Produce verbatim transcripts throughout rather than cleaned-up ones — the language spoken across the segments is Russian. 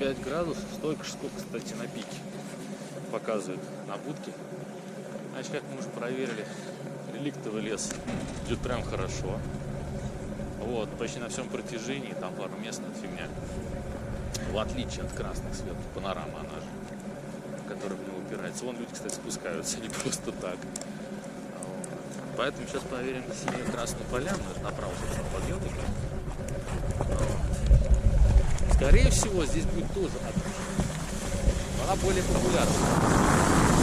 пять градусов, столько же, сколько, кстати, на пике показывает на будке. Значит, как мы уже проверили, реликтовый лес идет прям хорошо. Вот, почти на всем протяжении, там пару мест, фигня. В отличие от красных светов, панорама она же, которая в него упирается. Вон люди, кстати, спускаются, не просто так. Вот. Поэтому сейчас проверим синюю-красную поляну, это направо подъемника. Вот. Скорее всего, здесь будет тоже отлично. Она более популярна.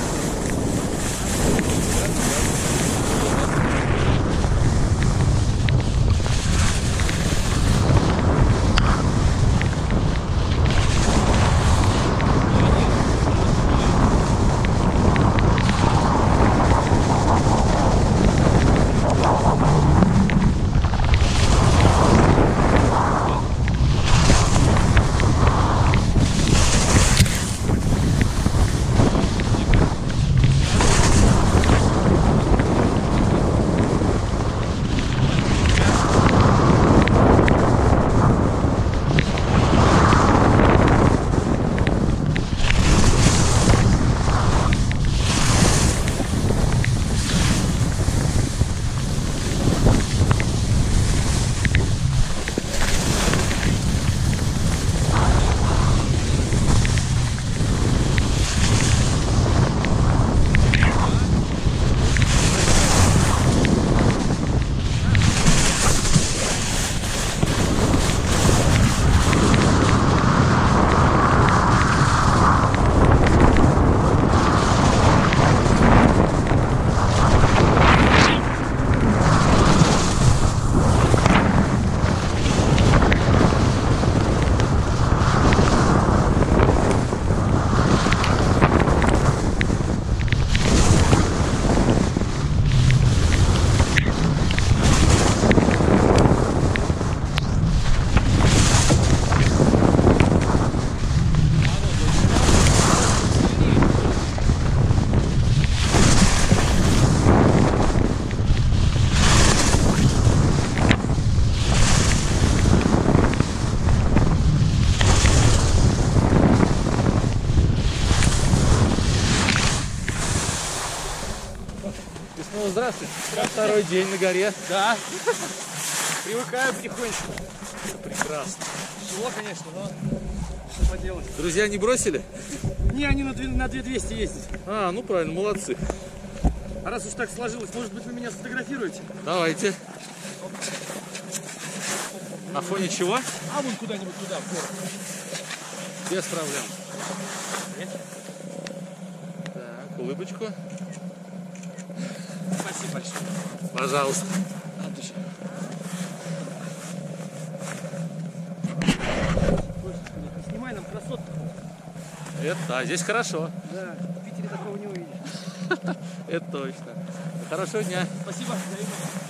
Ну, здравствуйте. Здравствуйте. Второй день на горе. Да. Привыкаю потихонечку. Прекрасно. Тяжело, конечно, но что поделать. Друзья не бросили? Не, они на, на две двести ездят. А, ну правильно, молодцы. А раз уж так сложилось, может быть, вы меня сфотографируете? Давайте. На фоне чего? А вон куда-нибудь туда, в город. Без проблем. Так, улыбочку. Спасибо большое. Пожалуйста. Отлично. Снимай нам красотку. Это, да, здесь хорошо. Да, в Питере такого не увидишь. Это точно. Хорошего дня. Спасибо. Взаимно.